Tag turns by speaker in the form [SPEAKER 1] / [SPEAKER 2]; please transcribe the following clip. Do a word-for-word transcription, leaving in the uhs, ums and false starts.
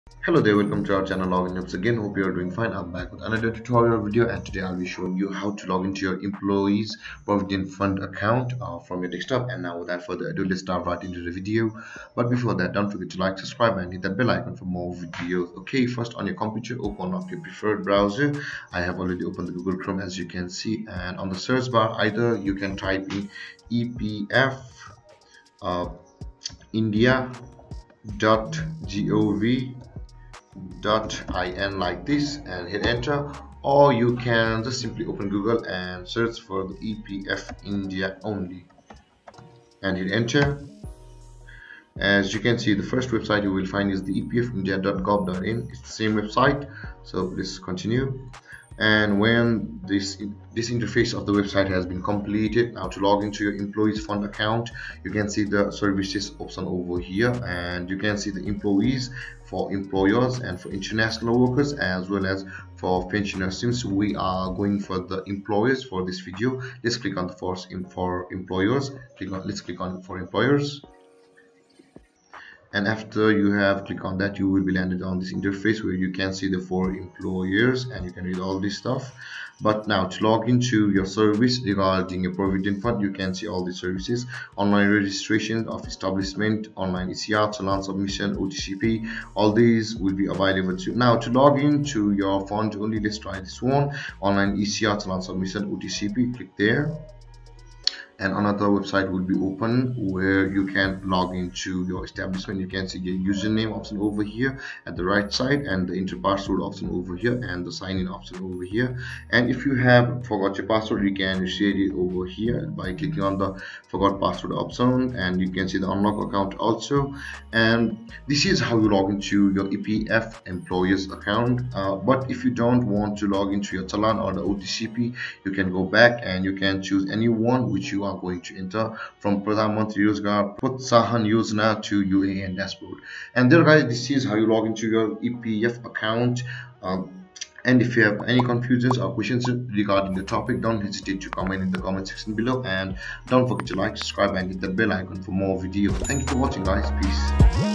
[SPEAKER 1] Hello there, welcome to our channel Login Tips again. Hope you are doing fine. I'm back with another tutorial video, and today I'll be showing you how to log into your employees Provident Fund account uh, from your desktop. And now without further ado, let's start right into the video. But before that, don't forget to like, subscribe and hit that bell icon for more videos. Okay, first on your computer, open up your preferred browser. I have already opened the Google Chrome, as you can see, and on the search bar either you can type in E P F uh, India dot gov dot in like this and hit enter, or you can just simply open Google and search for the E P F India only and hit enter. As you can see, the first website you will find is the E P F India dot gov dot in. It's the same website, so let's continue. And when this this interface of the website has been completed, now to log into your employees fund account, you can see the services option over here, and you can see the employees for employers and for international workers as well as for pensioners. Since we are going for the employers for this video, let's click on the first for employers. Click on let's click on for employers. And after you have clicked on that, you will be landed on this interface where you can see the four employers and you can read all this stuff. But now to log into your service regarding your provident fund, you can see all the services: online registration of establishment, online E C R, challan submission, O T C P. All these will be available to you. Now to log into your fund only, let's try this one: online E C R, challan submission, O T C P. Click there, and another website will be open where you can log into your establishment. You can see your username option over here at the right side, and the enter password option over here, and the sign in option over here. And if you have forgot your password, you can reset it over here by clicking on the forgot password option, and you can see the unlock account also. And this is how you log into your E P F employees account. Uh, but if you don't want to log into your challan or the O T C P, you can go back and you can choose any one which you are going to enter, from Pradhan Mantri Rozgar Protsahan Yojana to U A N dashboard. And there guys, this is how you log into your E P F account. Um, and if you have any confusions or questions regarding the topic, don't hesitate to comment in the comment section below, and don't forget to like, subscribe and hit the bell icon for more videos. Thank you for watching guys. Peace.